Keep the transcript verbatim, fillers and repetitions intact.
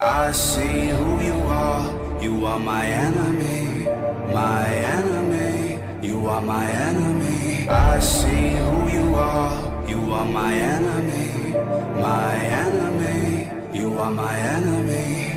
I see who you are, you are my enemy, my enemy, you are my enemy. I see who you are, you are my enemy, my enemy, you are my enemy.